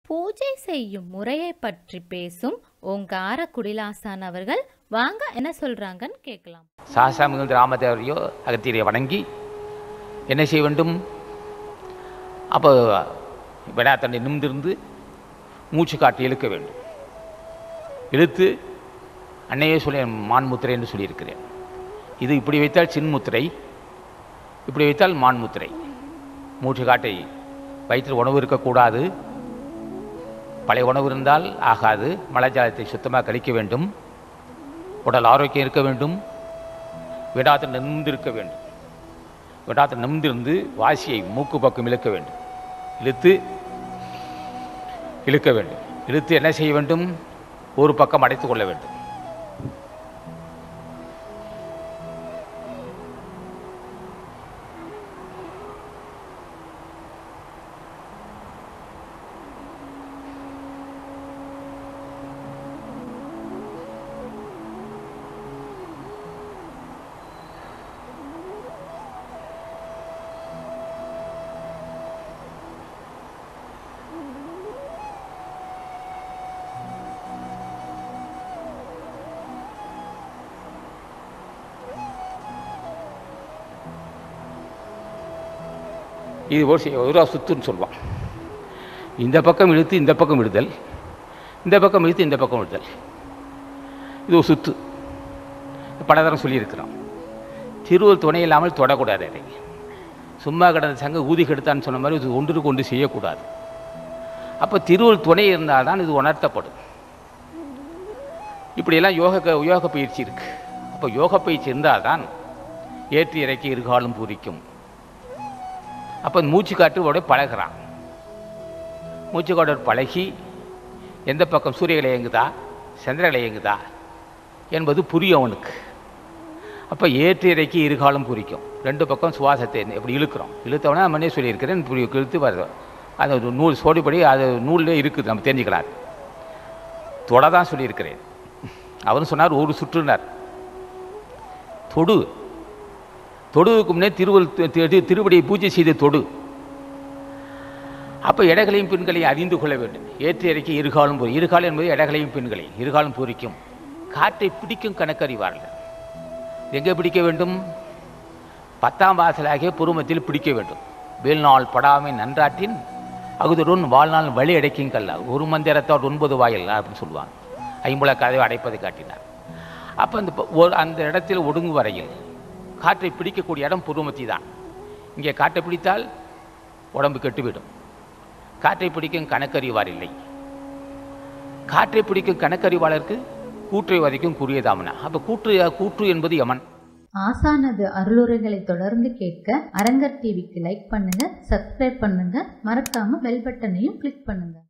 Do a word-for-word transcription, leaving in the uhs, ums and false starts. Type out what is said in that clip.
பூஜை செய்யும் முறையை பற்றி பேசும் ஓங்கார குடிலாசான் அவர்கள் வாங்க என்ன சொல்றாங்கன்னு கேட்கலாம். சாசாமிகள் ராமதேவரையோ அகத்தியரை வணங்கி என்ன செய்ய வேண்டும்? அப்போ விடாத்தண்டை நிமிர்ந்திருந்து மூச்சு காட்டி இழுக்க வேண்டும். இழுத்து அன்னையே சொல்லி மான்முத்திரை என்று சொல்லியிருக்கிறேன். இது இப்படி வைத்தால் சின்முத்திரை, இப்படி வைத்தால் மான்முத்திரை. மூச்சு காட்டை வயிற்றில் உணவு இருக்கக்கூடாது, பழைய உணவு இருந்தால் ஆகாது. மலைஜாலத்தை சுத்தமாக கழிக்க வேண்டும், உடல் ஆரோக்கியம் இருக்க வேண்டும், விடாத நிமிர்ந்திருக்க வேண்டும். விடாத நிமிர்ந்திருந்து வாசியை மூக்கு பக்கம் இழுக்க வேண்டும். இழுத்து இழுக்க வேண்டும். இழுத்து என்ன செய்ய வேண்டும்? ஒரு பக்கம் அடைத்து கொள்ள வேண்டும். இது ஒரு ஒரு சுத்துன்னு சொல்லுவான். இந்த பக்கம் இழுத்து இந்த பக்கம் விடுதல், இந்த பக்கம் இழுத்து இந்த பக்கம் விடுதல். இது ஒரு சுத்து. பலதரம் சொல்லியிருக்கிறோம். திருவள் துணை இல்லாமல் தொடக்கூடாது. அதை சும்மா கிடந்த சங்க ஊதி கெடுத்தான்னு சொன்ன மாதிரி இது ஒன்று கொண்டு செய்யக்கூடாது. அப்போ திருவள் துணை இருந்தால் தான் இது உணர்த்தப்படும். இப்படியெல்லாம் யோக யோக பயிற்சி இருக்குது. அப்போ யோக பயிற்சி இருந்தால் தான் ஏற்றி இறக்கி இருகாலும் பூரிக்கும். அப்போ மூச்சு காட்டோட பழகிறான். மூச்சு காட்டோடு பழகி எந்த பக்கம் சூரியகளை இயங்குதா சந்திரகளை இயங்குதா என்பது புரியும் அவனுக்கு. அப்போ ஏற்று இறக்கி இருகாலம் பூரிக்கும். ரெண்டு பக்கம் சுவாசத்தை எப்படி இழுக்கிறோம். இழுத்தவொடனே நம்மனே சொல்லியிருக்கிறேன், புரிய இழுத்து வருது. அது நூல் சோடிப்படி அது நூலில் இருக்குது, நம்ம தெரிஞ்சுக்கலாம். தொட தான் சொல்லியிருக்கிறேன். அவரும் சொன்னார் ஒரு சுற்றுனார். தொடு தொடுவுக்கு முன்னே திருவள் திருவடியை பூஜை செய்த தொடு. அப்போ இடங்களையும் பெண்களையும் அறிந்து கொள்ள வேண்டும். ஏற்று இறக்கி இருகாலும் பூரி. இருகாலம் என்பது இடங்களையும் பெண்களையும் இருகாலும் பூரிக்கும். காற்றை பிடிக்கும் கணக்கறிவார்கள். எங்கே பிடிக்க வேண்டும்? பத்தாம் வாசலாகிய புருமத்தில் பிடிக்க வேண்டும். வேல்நாள் படாமை நன்றாற்றின் அகுதருன் வாழ்நாள் வழி அடைக்கும் கல்லா. ஒரு மந்திரத்தோடு ஒன்பது வாயில் அப்படின்னு சொல்லுவாங்க. ஐம்புல கதவை அடைப்பதை காட்டினார். அப்போ அந்த அந்த இடத்தில் ஒடுங்கு வரையில் காற்றை பிடிக்கக்கூடிய இடம் புருமத்தி தான். இங்கே காற்றை பிடித்தால் உடம்பு கெட்டுவிடும். காற்றை பிடிக்கும் கணக்கறிவார் இல்லை. காற்றை பிடிக்கும் கணக்கறிவாளருக்கு கூற்றை வரைக்கும் கூறியதாமனா. அப்போ கூற்று கூற்று என்பது யமன். ஆசானது அருளுரைகளை தொடர்ந்து கேட்க அரங்கர் டிவிக்கு லைக் பண்ணுங்க, சப்ஸ்கிரைப் பண்ணுங்க, மறக்காம பெல் பட்டனையும் கிளிக் பண்ணுங்க.